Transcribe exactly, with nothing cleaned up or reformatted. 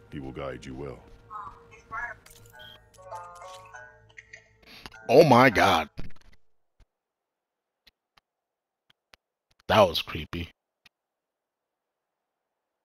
He will guide you well. Oh my god. That was creepy.